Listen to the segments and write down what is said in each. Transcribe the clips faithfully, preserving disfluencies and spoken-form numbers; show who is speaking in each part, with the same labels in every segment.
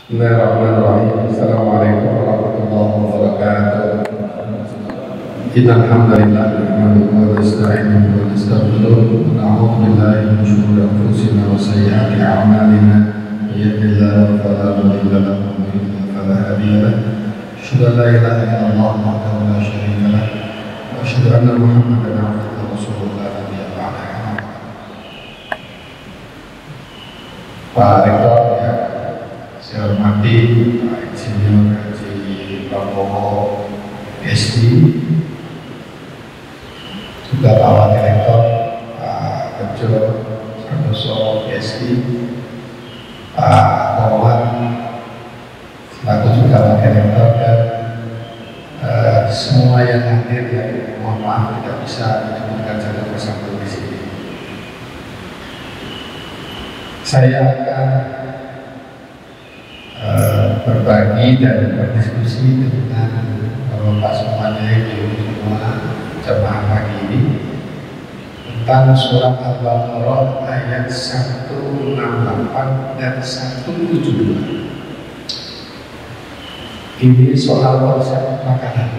Speaker 1: Bismillahirrahmanirrahim. Assalamualaikum warahmatullahi wabarakatuh. Innal hamdalillah nahmaduhu wa nasta'inuhu wa nastaghfiruh wa na'udzu billahi min shururi anfusina wa sayyiati a'malina. May yahdihillahu fala mudilla lahu wa may yudlil fala hadiya lahu. Asyhadu an la ilaha illallah wahdahu la syarika lahu wa asyhadu anna Muhammadan abduhu wa rasuluhu la nabiyya ba'dahu. Pak Rektor ya, saya hormati Pak Insinyur Haji Prabowo P S D, juga Pak Wakil Rektor Pak Bejo Santoso P S D, Pak Wawan selaku juga Wakil Rektor, dan uh, semua yang hadir yang mohon maaf tidak bisa disebutkan satu persatu di sini. Saya akan Uh, berbagi dan berdiskusi dengan Bapak semuanya yang semua jemaah pagi ini tentang surat Al-Baqarah ayat seratus enam puluh delapan dan seratus tujuh puluh dua. Ini soal konsep makanan.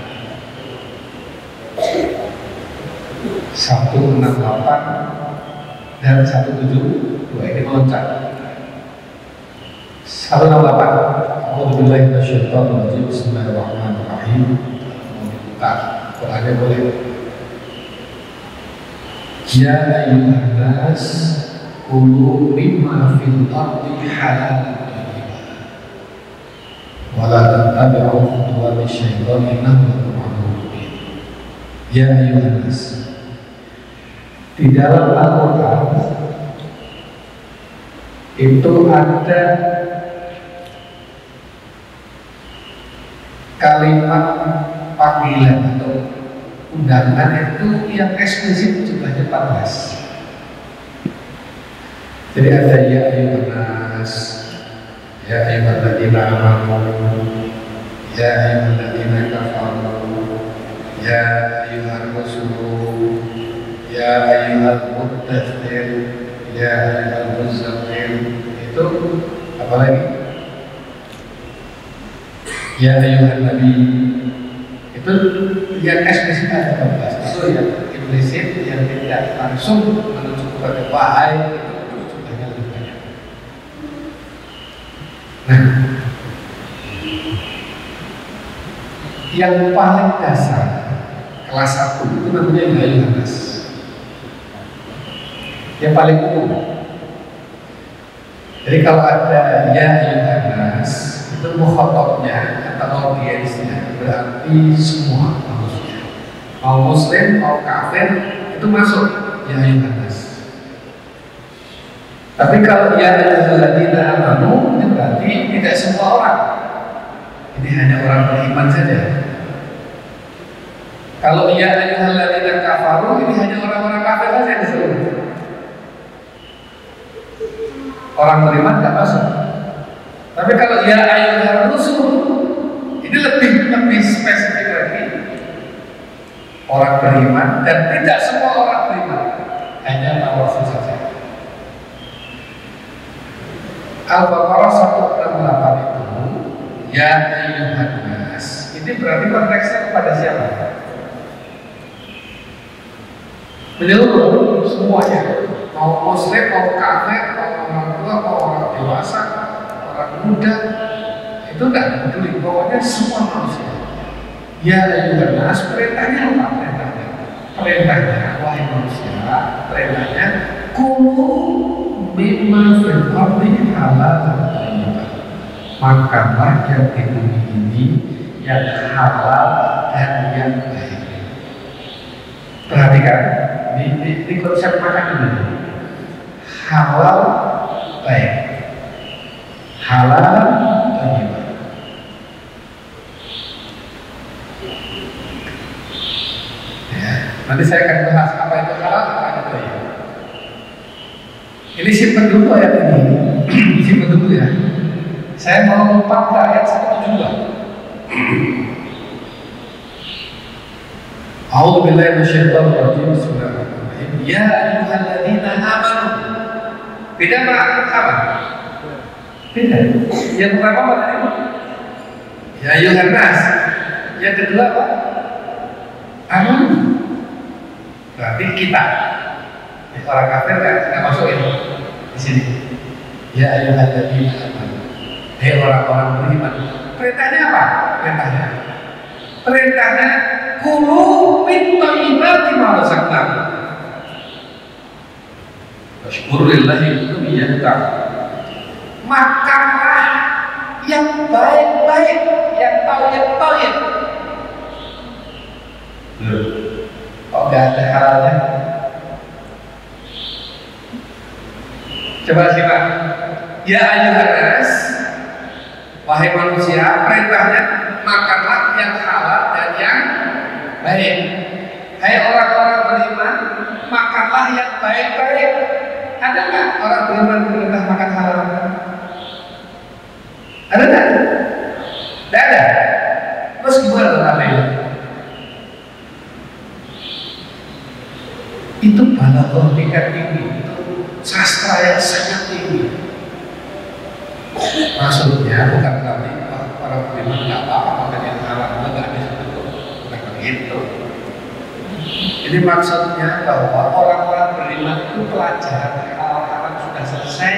Speaker 1: seratus enam puluh delapan dan seratus tujuh puluh dua ini meloncat. seratus enam puluh delapan. A'udzubillahi minasyaitonir rajim. Bismillahirrahmanirrahim. Buka Qur'annya boleh. Ya ayyuhan nas kulu mimma fil ardi halalan thayyiban wa la tattabi'u khutuwati syaitani innahu lakum mubin. Ya ayyuhan nas. Di dalam Al-Qur'an itu ada kalimat panggilan atau undangan itu yang eksplisit jumlahnya empat belas. Jadi ada ya ayyuhan nas, ya ayyuhal ladzina amanu, ya ayyuhal ladzina kafaru, ya ayyuhar rasul, ya ayyuhal mudaththir, ya ayyuhal muzammil. Itu apa lagi? Ya ayyuhan nabi. Itu yang eksplisit ada empat belas. Itu yang implisit, yang tidak langsung menuju kepada wahai, itu jumlahnya lebih banyak. Nah, yang paling dasar kelas satu itu namanya ya ayyuhan nas. Yang paling umum. Jadi kalau ada ya ayyuhan nas, itu mukhatabnya atau audiensnya berarti semua manusia, mau muslim mau kafir itu masuk ya ayyuhan nas. Tapi kalau ya ayyuhal ladzina amanu itu berarti tidak semua orang, ini hanya orang beriman saja. Kalau ya ayyuhal ladzina kafaru ini hanya orang-orang kafir saja yang disebut. Orang beriman tidak masuk. Tapi kalau ya ayyuhar rusul ini lebih lebih spesifik lagi. Orang beriman dan tidak semua orang beriman, hanya para rasul saja. Al-Baqarah seratus enam puluh delapan itu ya ayyuhan nas. Ini berarti konteksnya kepada siapa? Menyeluruh semuanya. Mau muslim, mau kafir, mau orang tua, mau orang dewasa, orang muda, itu enggak peduli, pokoknya semua manusia. Ya ayyuhan nas, perintahnya apa? Perintahnya, perintahnya wahai manusia, perintahnya kulu mimma fil ardi halalan thayyiban. Makanlah yang di bumi ini yang halal dan yang baik. Perhatikan, ini, ini, ini konsep makan ini. Halal baik, halal thayyiban. Ya, nanti saya akan bahas apa itu halal, apa itu thayyiban. Ini simpen dulu ayat ini, simpen dulu ya. Saya mau lompat ke ayat seratus tujuh puluh dua. A'udzubillahi minasyaitonir rajim. Bismillahirrahmanirrahim. Ya ayyuhalladzina amanu. Beda apa? Apa? Beda. Yang pertama apa tadi? Ya ayuhan nas. Yang kedua apa? Aman. Berarti kita. Ya, orang kafir kan nggak masuk ini di sini. Ya ayuhan ladina amanu. Hei orang-orang beriman. Perintahnya apa? Perintahnya. Perintahnya kulu min thayyibati ma razaqnakum. Wasykurulillahi kullu makanlah yang baik-baik, yang thayyib-thayyib. Kok nggak ada halalnya? Coba simak. Ya ayuhan nas, wahai manusia, perintahnya makanlah yang halal dan yang baik. Hai orang-orang beriman, makanlah yang baik-baik. Ada nggak orang beriman perintah makan halal? Ada nggak? Tidak ada. Terus gimana caranya? Itu balaghah tingkat tinggi, itu sastra yang sangat tinggi. Maksudnya bukan berarti orang beriman nggak apa-apa makan yang halal, nggak ada itu, bukan begitu. Jadi maksudnya bahwa orang-orang beriman itu pelajaran halal-halal sudah selesai.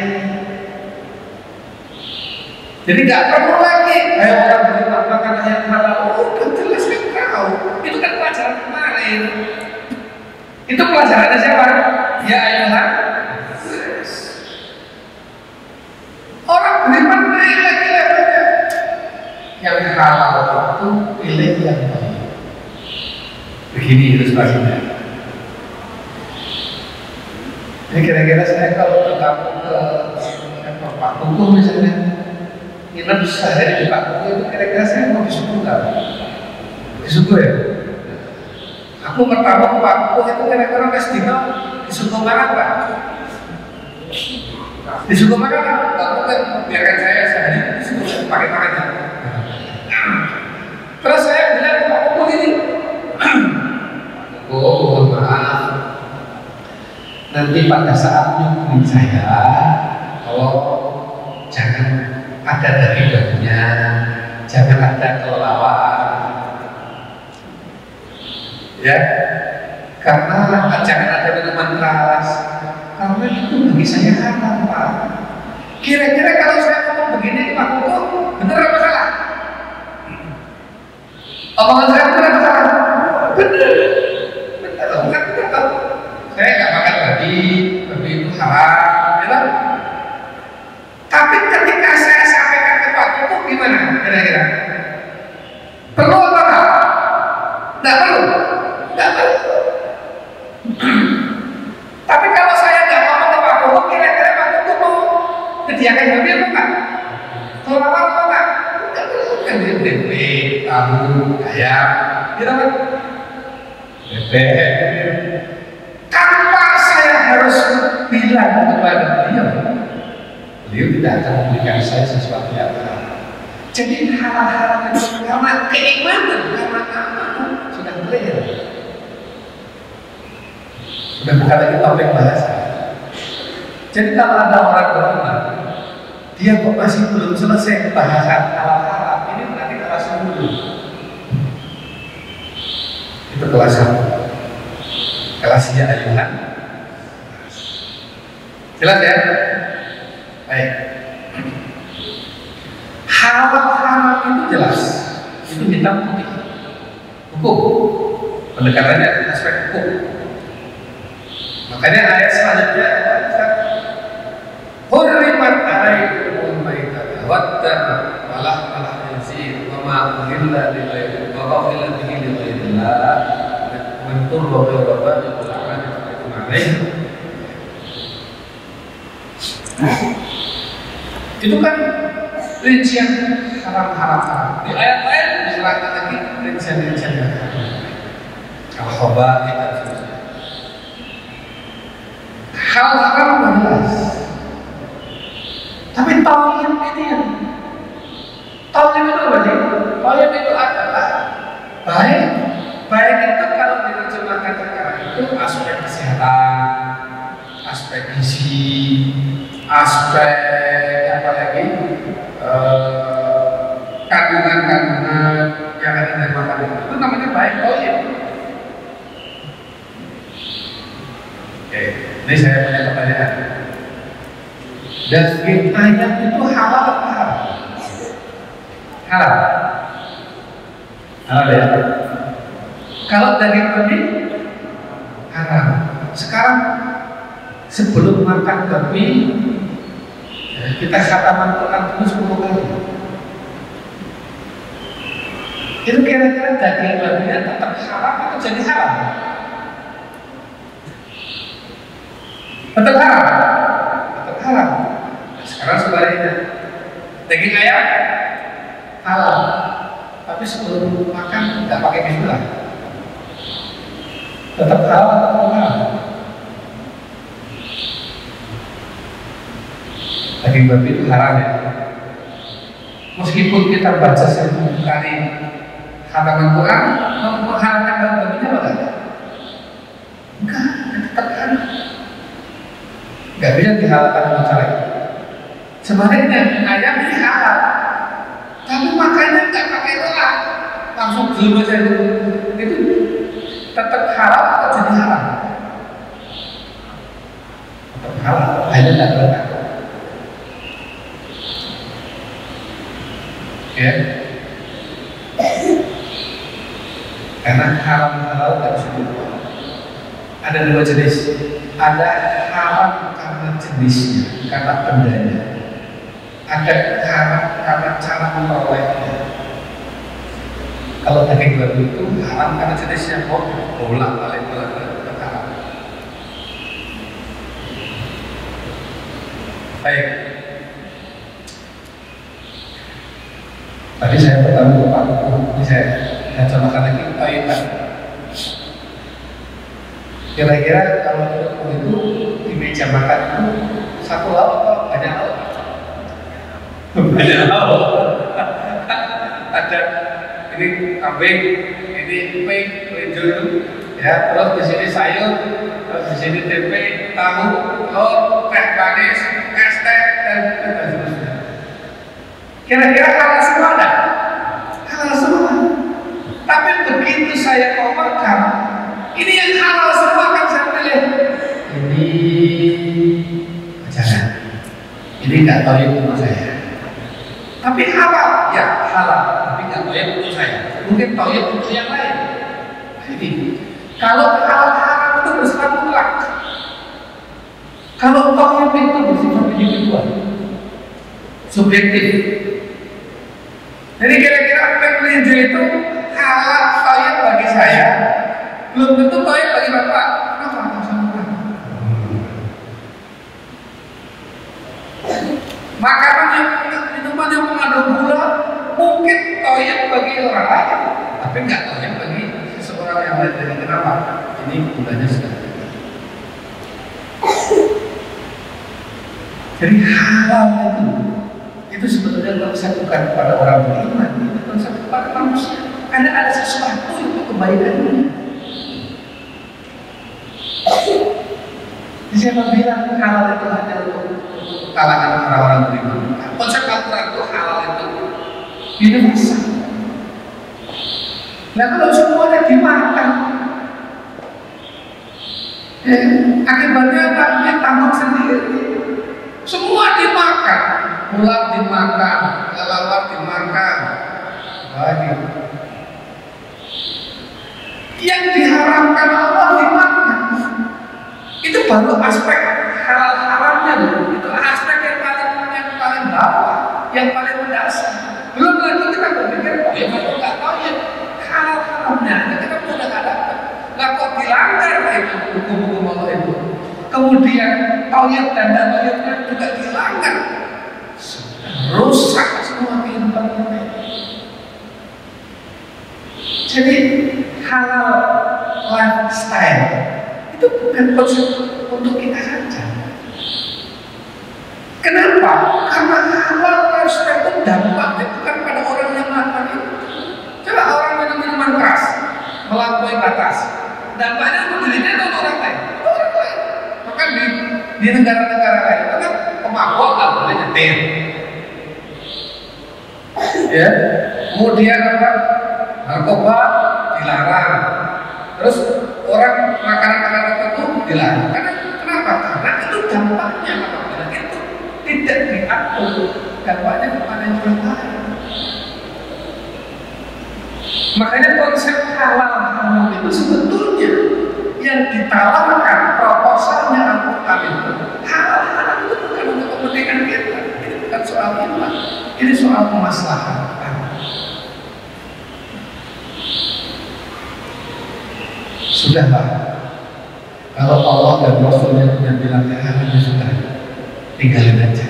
Speaker 1: Jadi nggak perlu lagi, ayo orang beriman makan yang halal. Oh, udah jelas kan kau. Itu kan pelajaran kemarin. Itu pelajarannya siapa? Ya ayuhan. Orang beriman naik lagi levelnya. Yang halal itu pilih yang baik. Begini ilustrasinya. Ini kira-kira saya kalau ke kampung ke Pak Kuku misalnya, nginep sehari di Pak Kuku itu kira-kira saya mau disukuh nggak? Disukuh ya? Aku pertama ke Pak Kuku itu kira-kira mes dino disukuh makan Pak? Disukuh makan Pak? Kamu kan biarkan saya sehari disukuh pakai-pakai. Terus saya bilang ke Pak Kuku ini, oh, mohon maaf. Nanti pada saat nyukurin saya, kalau jangan ada daging-dagingnya, jangan ada kelelawar, ya. Karena jangan ada minuman keras, karena itu bagi saya haram, Pak. Kira-kira kalau saya ngomong begini, Pak Kuku, benar apa salah? Omongan saya benar apa salah? Benar. Bukan, bukan. Saya nggak makan babi, babi itu haram, ya kan? Tapi ketika saya sampaikan ke Pak Kuku gimana? Kira-kira perlu apa enggak? Nggak perlu, nggak perlu. Tapi kalau saya nggak ngomong ke Pak Kuku, kira-kira Pak Kuku mau sediakan babi apa enggak? Kalau apa apa enggak? Nggak perlu kan dia tempe, tahu, ayam, gitu kan? Bebek. Tanpa saya harus bilang kepada beliau, beliau tidak akan memberikan saya sesuatu yang halal. Jadi hal-hal itu karena keimanan, karena amanah sudah clear. Sudah bukan lagi topik bahasa. Jadi kalau ada orang beriman, dia kok masih belum selesai bahasan halal-halal, ini berarti kelas dulu. Itu kelas satu. Kelasnya ayuhan. Jelas ya? Baik. Halal-halal itu jelas. Itu hitam putih. Hukum. Pendekatannya aspek hukum. Makanya ayat selanjutnya Hurrimat alaikumul maitata waddama wa lahmal khinzir wa ma uhilla li ghairi wa uhilla bihi li ghairillah mentur wa ghairu baligh al-'amal alaih. Itu kan rincian haram-haram. Di ayat lain diserahkan lagi rincian-rincian yang haram. Al-khaba'ith dan seterusnya. Hal haram jelas. Tapi tauhid ini yang tauhid itu apa sih? Tauhid itu adalah baik. Baik itu kalau diterjemahkan sekarang itu aspek kesehatan, aspek gizi, aspek apa lagi? Jadi saya punya pertanyaan. Daging ayam itu halal atau haram? Halal. Halal ya. Kalau daging babi haram. Sekarang sebelum makan babi kita khataman Quran dulu sepuluh kali. Itu kira-kira daging babinya tetap haram atau jadi haram? Tetap haram. Tetap haram. Sekarang sebaliknya, daging ayam halal, tapi sebelum makan nggak pakai bismillah. Tetap halal atau haram? Daging babi itu haram ya. Meskipun kita baca seribu kali khataman Quran, mengharamkan daging babinya apa enggak? Enggak, tetap haram. Enggak bisa dihalalkan dengan cara itu. Sebaliknya ayam ini halal, tapi makannya nggak pakai telur, langsung belum aja itu, itu tetap halal atau jadi haram? Tetap halal, hanya tidak boleh. Ya, karena haram halal tidak bisa diubah. Ada dua jenis, ada haram karena jenisnya, karena bendanya. Ada haram karena cara memperolehnya. Kalau daging babi itu haram karena jenisnya, kok bolak balik bolak balik haram. Baik. Tadi saya bertemu Pak, ini saya saya contohkan lagi Thailand. Kira-kira kalau itu di meja makan itu satu lauk atau banyak lauk? Banyak lauk. Ada ini kambing, ini pink, kelinci itu, ya. Terus di sini sayur, terus di sini tempe, tahu, telur, teh manis, es teh dan seterusnya. Kira-kira halal semua enggak? Halal semua. Tapi begitu saya mau makan, ini yang halal semua kan saya pilih. Ini jangan. Ini nggak tahu yang untuk saya. Tapi halal, ya halal. Tapi nggak tahu yang untuk saya. Mungkin tahu yang untuk yang lain. Jadi kalau halal-halal itu bersifat mutlak. Kalau tahu itu bersifat individual, subjektif. Jadi kira-kira kelinci itu halal toyib bagi saya, belum tentu toyib bagi bapak. Kenapa? Makanan yang minuman yang mengandung gula mungkin toyib bagi orang lain, tapi nggak toyib bagi seseorang yang lain. Jadi kenapa? Ini gulanya sudah. Jadi halal itu itu sebetulnya konsep bukan kepada orang beriman, itu konsep kepada manusia. Karena ada sesuatu untuk kebaikan ini. Siapa bilang halal itu hanya untuk kalangan orang-orang beriman? Konsep Al-Quran itu halal itu universal. Nah kalau semuanya dimakan, eh, akibatnya apa? Dia tanggung sendiri. Semua dimakan. Ular dimakan, kelelawar dimakan, lagi. Yang diharamkan Allah dimakan. Itu baru aspek halal haramnya loh. Itu aspek yang paling yang paling bawah, yang paling mendasar. Belum lagi kita berpikir, oh ya kalau nggak tahu ya halal haramnya, kita udah nggak dapat. Nggak kok dilanggar itu hukum-hukum Allah itu. Kemudian tauhid dan tauhidnya juga dilanggar. Rusak semua kehidupan kita. Jadi halal lifestyle itu bukan konsep untuk kita saja. Kenapa? Karena halal lifestyle itu dampaknya bukan pada orang yang melakukan itu. Coba orang minum minuman keras melampaui batas, dampaknya untuk dirinya atau orang lain? Orang lain. Bahkan di di negara-negara lain itu kan pemabuk nggak boleh nyetir. Ya, kemudian apa? Narkoba dilarang. Terus orang makanan-makanan tertentu dilarang. Karena kenapa? Kenapa? Karena itu dampaknya apabila itu tidak diatur, dampaknya kepada yang lain. Makanya konsep halal haram itu sebetulnya yang ditawarkan proposalnya Al-Quran itu halal haram itu bukan untuk kepentingan kita, ini bukan soal iman, ini soal kemaslahatan. Sudahlah, kalau Allah dan Rasulnya punya bilang ya sudah, tinggalin aja.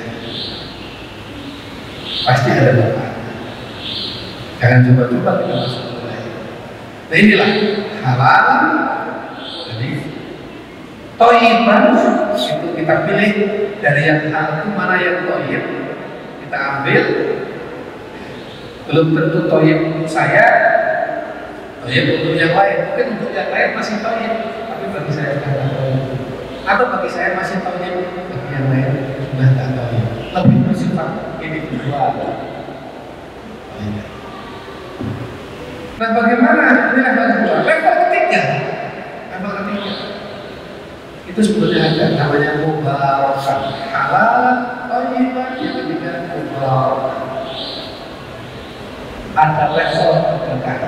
Speaker 1: Pasti ada bapak. Jangan coba-coba kita masuk ke lain. Nah inilah halal. Jadi toiban itu kita pilih dari yang halal itu mana yang toib kita ambil. Belum tentu toib untuk saya, toib untuk yang lain. Mungkin untuk yang lain masih toib, tapi bagi saya sudah tak toib. Atau bagi saya masih toib, bagi yang lain sudah tak toib. Lebih bersifat individual. Nah bagaimana ini level kedua? Level ketiga, level ketiga itu sebetulnya ada namanya mubarakah halal, thayyiban, yang ketiga mubarakah. Ada level ketiga.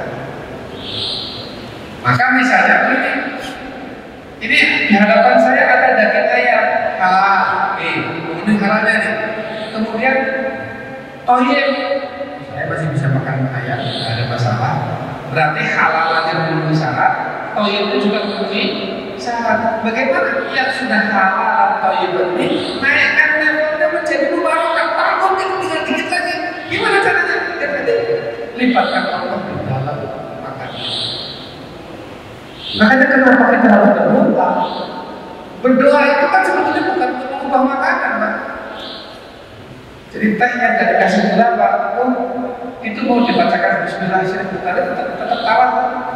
Speaker 1: Maka misalnya ini, ini di hadapan saya ada daging ayam halal, eh, kemudian halalnya nih, kemudian thayyib. Saya masih bisa makan ayam, tidak ada masalah. Berarti halalannya memenuhi syarat, thayyibnya juga memenuhi syarat. Bagaimana yang sudah halal thayyib ini naikkan levelnya menjadi mubarakah? Takut itu tinggal dikit lagi. Gimana caranya? Ya tadi libatkan Allah di dalam makan. Makanya kenapa kita harus berdoa? Berdoa itu kan sebetulnya bukan untuk mengubah makanan, Pak. Jadi teh yang gak dikasih gula Pak, oh, itu mau dibacakan Bismillahirrahmanirrahim tetap tetap tawar.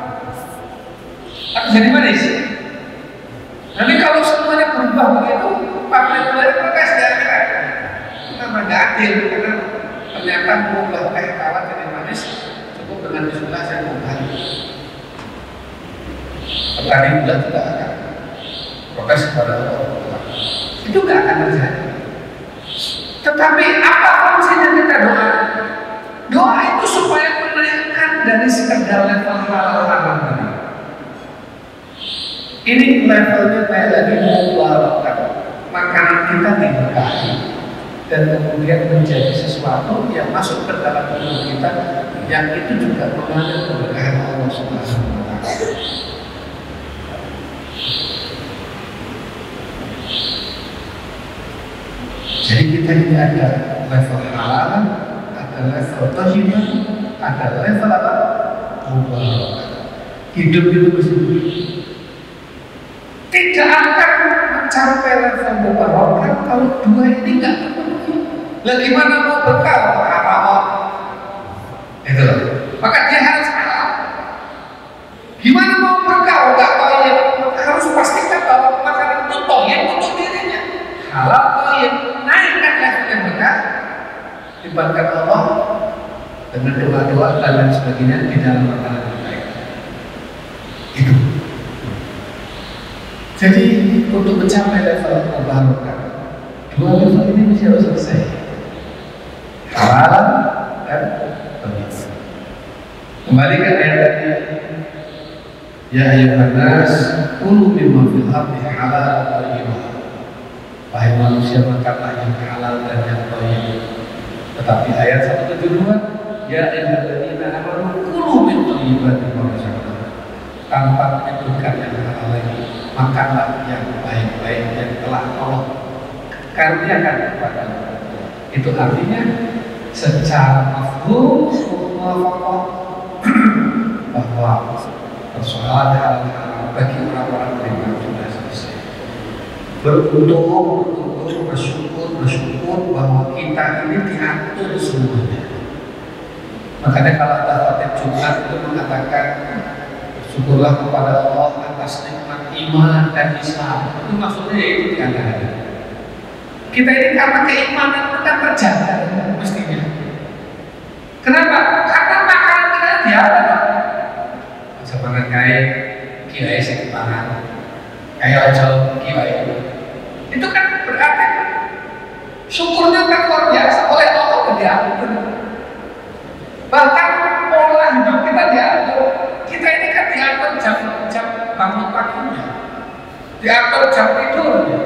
Speaker 1: Tapi jadi manis. Nanti kalau semuanya berubah begitu, pabrik gula itu protes di akhirat. Kenapa nggak adil? Karena ternyata mengubah teh tawar jadi manis cukup dengan Bismillah saya mengubah. Petani gula tidak akan protes kepada Allah. Itu nggak akan terjadi. Tetapi apa fungsinya kita doa? Doa itu supaya menaikkan dari sekedar level halal haram tadi. Ini levelnya kayak lagi mubarakah. Makanan kita diberkahi dan kemudian menjadi sesuatu yang masuk ke dalam tubuh kita, yang itu juga mengandung keberkahan Allah Subhanahu wa taala. Jadi kita ini ada level halal, ada level thayyiban, ada level apa? Mubarakah. Hidup itu bersih. Tidak akan mencapai level mubarakah kalau dua ini nggak terpenuhi. Lah gimana mau bekal haram? Itu loh. Maka dia harus halal. Gimana mau bekal nggak thayyib? Harus pastikan bahwa makanan itu thayyib untuk dirinya. Halal thayyib. Naikkan level yang berkah, libatkan Allah dengan doa-doa dan lain sebagainya di dalam makanan yang baik. Itu. Jadi untuk mencapai level mubarakah, dua level ini mesti harus selesai. Halal dan thayyib. Kembali ke ayat tadi. Ya ayyuhan nas, kulu mimma fil ardi halal thayyib. Wahai manusia, makanlah yang halal dan yang thayyib. Tetapi ayat seratus tujuh puluh dua, ya ayyuhalladzina amanu kulu min thayyibati ma razaqnakum. Tanpa menyebutkan yang halal lagi, makanlah yang baik-baik yang telah Allah karuniakan kepada kita. Itu artinya secara mafhum muwafaqah bahwa persoalan halal haram bagi orang-orang beriman sudah selesai. Beruntung, beruntung, bersyukur, bersyukur bahwa kita ini diatur semuanya. Makanya kalau Khotib Jumat itu mengatakan syukurlah kepada Allah atas nikmat iman dan Islam. Itu maksudnya itu diantara. Kita ini karena keimanan kita terjaga mestinya. Kenapa? Karena makanan kita diatur. Sebenarnya kayak kiai sekitar, kayak ojo kiai. Itu kan berarti syukurnya kan luar biasa, oleh Allah diatur. Bahkan pola hidup kita diatur. Kita ini kan diatur jam jam bangun paginya, diatur jam tidurnya.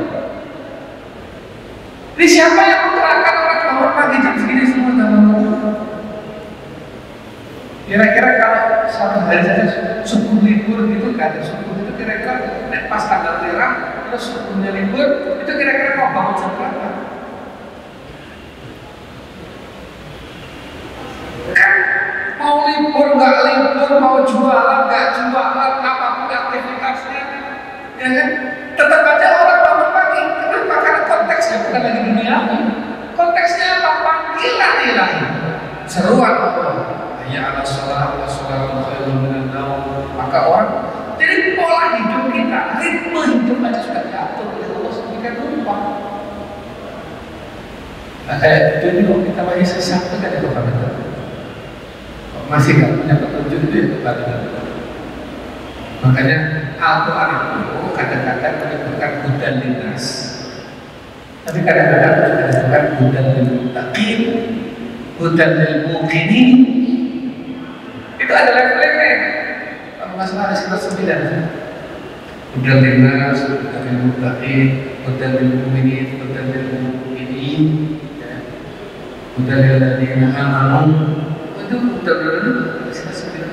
Speaker 1: Jadi siapa yang menerangkan orang bangun pagi jam segini semua bangun? Kira-kira kalau satu hari saja subuh libur gitu, gak ada subuh itu kira-kira pas tanggal merah terus subuhnya libur itu kira-kira mau bangun jam berapa? Kan mau libur nggak libur, mau jualan nggak jualan, apapun aktivitasnya, ya kan? Tetap aja orang bangun pagi. Kenapa? Karena konteksnya bukan lagi duniawi. Konteksnya apa? Panggilan ilahi. Seruan Allah. Ya ala sholat, ala sholat, khairun minan naum. Maka orang, jadi pola hidup kita, ritme hidup aja sudah diatur oleh Allah sedemikian rupa. Nah, kayak jadi kalau kita lagi sesuatu kan itu kan betul. Masih nggak punya petunjuk itu ya kembali. Makanya Al-Quran itu kadang-kadang menyebutkan hudan linnas, tapi kadang-kadang juga disebutkan hudan lil muttaqin, hudan lil muqinin. Itu ada level-levelnya. Kalau nggak salah ada sekitar sembilan. Hudan linnas, hudan lil muttaqin, hudan lil mu'minin, hudan lil mu'minin, hudan lil ladzina amanu. Itu hudan lil sekitar sembilan.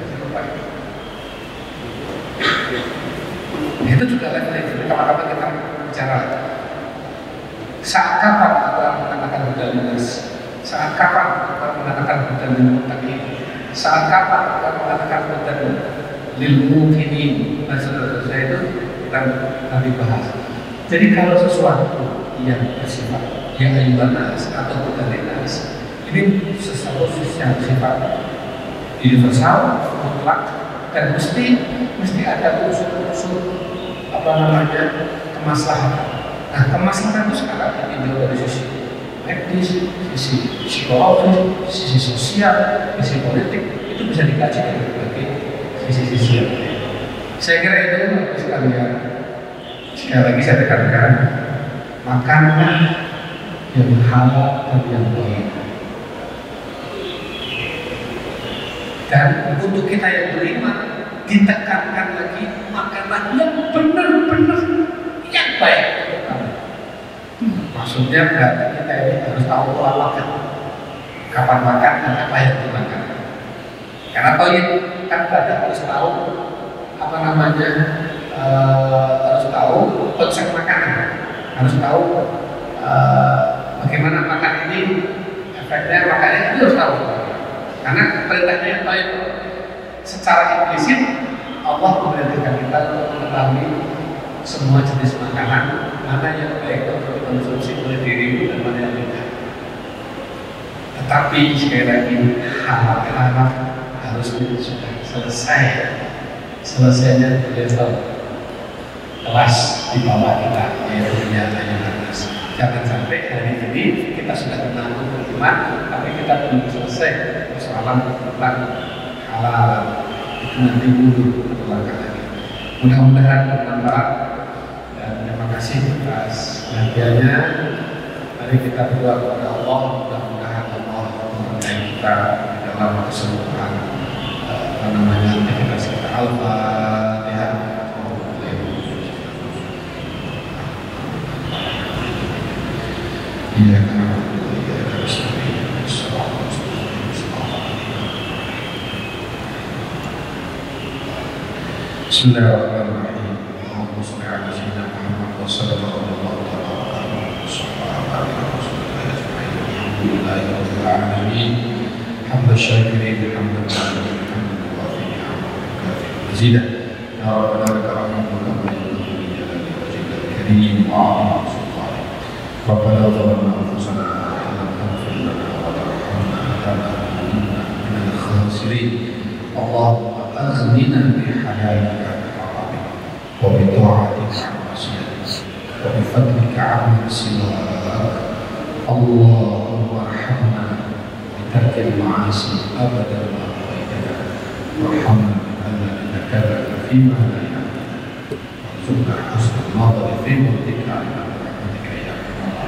Speaker 1: Itu juga level-level. Kapan-kapan kita bicara saat kapan kita mengatakan hudan linnas, saat kapan kita mengatakan hudan lil muttaqin, saat kapan kita mengatakan hudan lil muqinin. Nah, saudara-saudara itu kita nanti bahas. Jadi kalau sesuatu yang bersifat yang ayyuhan nas atau hudan linnas, ini sesuatu yang bersifat universal, mutlak, dan mesti mesti ada unsur-unsur apa namanya kemaslahatan. Nah, kemaslahatan itu sekarang ditinjau dari sisi medis, sisi psikologis, sisi sosial, sisi politik, itu bisa dikaji dari berbagai sisi-sisi yang lain. Saya kira itu sekalian. Sekali lagi saya tekankan, makanlah yang halal dan yang baik. Dan untuk kita yang beriman, ditekankan lagi, makanlah yang benar-benar yang baik untuk kamu. Hmm, maksudnya berarti kita ini harus tahu pola makan, kapan makan dan apa yang dimakan. Karena tahu ya, kan berarti harus tahu apa namanya, uh, harus tahu konsep makanan, harus tahu uh, bagaimana makan ini, efeknya makannya itu harus tahu. Karena perintahnya yang baik secara implisit Allah memerintahkan kita untuk mengetahui semua jenis makanan, mana yang baik untuk dikonsumsi oleh dirimu dan mana yang tidak. Tetapi sekali lagi harap-harap harus sudah selesai, selesainya di level kelas di bawah kita, yaitu dunia atas. Jangan sampai hari ini kita sudah menanggung beriman, tapi kita belum selesai persoalan tentang halal. Itu nanti dulu satu langkah lagi. Mudah-mudahan bermanfaat dan terima kasih atas perhatiannya. Mari kita berdoa kepada Allah, mudah-mudahan Allah memberkahi kita di dalam keseluruhan apa namanya aktivitas kita. Al-Fatihah. Iya kan. Bismillahirrahmanirrahim. Allahumma shalli ala sayyidina Muhammad wa sallallahu alaihi wa sallam. Hamdan syakirin, hamdan syakirin, hamdan wafi'in, hamdan mazidah. Ya Rabbana laka rahmatun wa barakatuh jalali wajhikal karim wa 'azimi sultanik. Rabbana zalamna anfusana wa lam taghfir lana wa tarhamna lanakunanna minal khasirin. Allahumma aghnina bi halalika وبطاعتك عن معصيتك وبفضلك عمن سواك. اللهم ارحمنا بترك المعاصي ابدا ما بقيتنا، وارحمنا بألا نتكلم فيما لا يعنينا، وارزقنا حسن النظر في مرضك على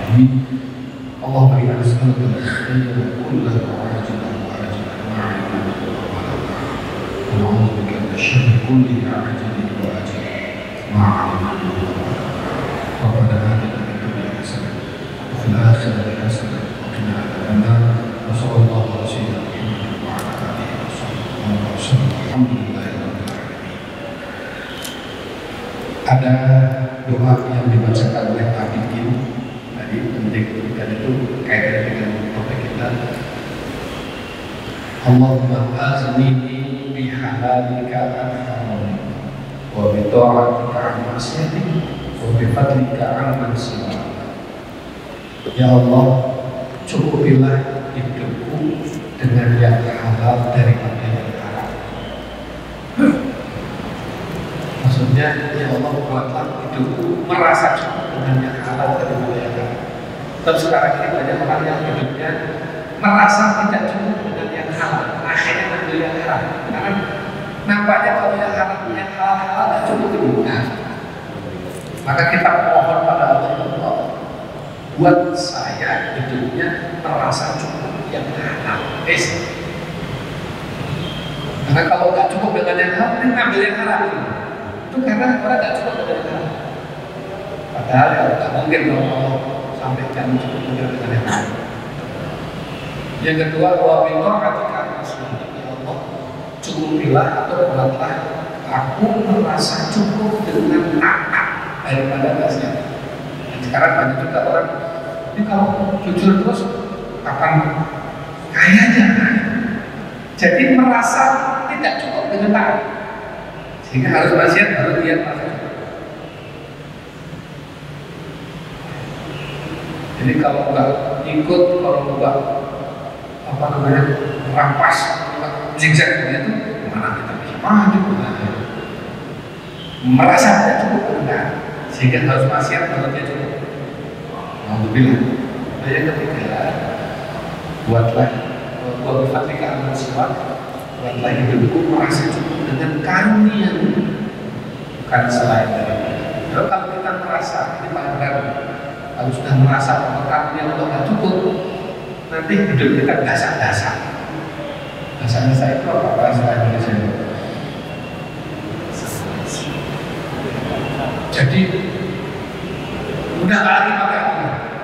Speaker 1: Amin. Allahumma inna nas'aluka al-khayra kullahu ajilahu wa ajilahu ma 'ilmihi wa wa na'udzu bika min syarri kullihi ajilahu wa ajilahu ma 'ilmihi wa Rabbana atina fid dunya hasanah wa fil akhirati hasanah wa qina adzaban nar. Wa sallallahu ala sayyidina Muhammad wa ala alihi wa sahbihi wa sallam. Alhamdulillahirabbil alamin. Ada doa yang dibacakan oleh tabi'in tadi penting, dan itu kaitannya dengan topik kita. Allahumma aghnini bihalalika an haramika wa bi ta'atika an ma'siyatika wa bi fadlika an man siwaka. Ya Allah, cukupilah hidupku dengan yang halal daripada yang haram. Maksudnya, ya Allah, buatlah hidupku merasa cukup dengan yang halal daripada yang haram. Tapi sekarang ini banyak orang yang hidupnya merasa tidak cukup dengan yang halal, akhirnya mengambil yang haram. Karena nampaknya kalau yang haram, yang halal-halal tidak cukup hidupnya. Maka kita mohon pada Allah, Allah, buat saya hidupnya merasa cukup yang halal. Eh, karena kalau nggak cukup dengan yang halal, ini ngambil yang haram. Itu karena orang nggak cukup dengan yang halal. Padahal ya nggak mungkin kalau sampai jam cukup dengan yang halal. Yang kedua, wa bi ta'atika ya Allah, cukupilah atau buatlah aku merasa cukup dengan taat daripada maksiat. Dan sekarang banyak juga orang ini kalau jujur terus kapan kayanya, jadi merasa tidak cukup dengan taat, sehingga harus maksiat baru dia merasa cukup. Jadi kalau enggak ikut, kalau enggak apa namanya rampas, zigzag itu mana kita bisa maju, merasa tidak cukup dengan, sehingga harus maksiat baru dia cukup. Alhamdulillah. Nah, yang ketiga, buatlah buat fadlika an siwak, buatlah hidupku merasa cukup dengan karunia, bukan selain daripada. Kalau kalau kita merasa ini paling berat, kalau sudah merasa bahwa karunia Allah tidak cukup, nanti hidup kita gasak-gasak. Gasak-gasak itu apa bahasa Indonesia? Jadi udah nggak lagi pakai itu,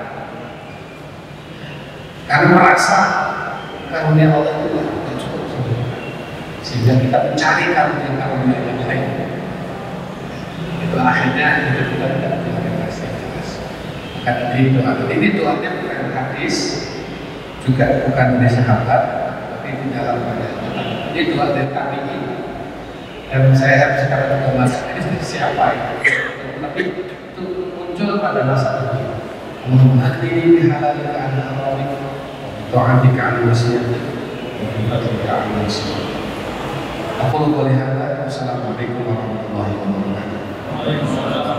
Speaker 1: karena merasa karunia Allah itu tidak cukup sebenarnya, sehingga kita mencari karunia-karunia yang lain. Itu akhirnya hidup kita tidak terrealisasi. Karena di doa ini, doanya bukan hadis, juga bukan dari sahabat, tapi di dalam banyak doa. Ini doa dari tabi'in. Dan saya harus sekarang juga masa ini siapa ya? Tapi itu muncul pada masa ini. Allahumma aghnini bihalalika an haramika wa bi ta'atika an ma'siyatika wa bi fadlika an man siwaka. Aqulu qouli hadza wa assalamu alaikum warahmatullahi wabarakatuh.